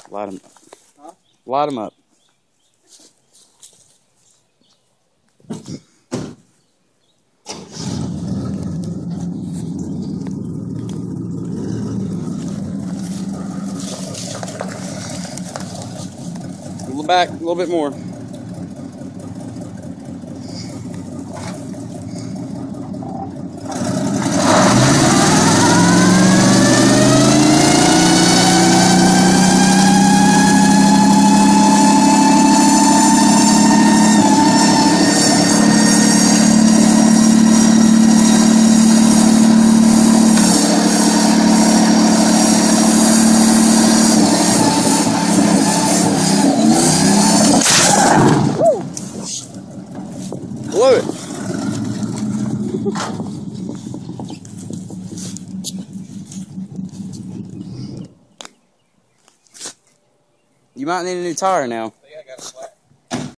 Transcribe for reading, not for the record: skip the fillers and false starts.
Light them up. Huh? Light them up. Pull it back a little bit more. Blow it. You might need a new tire now.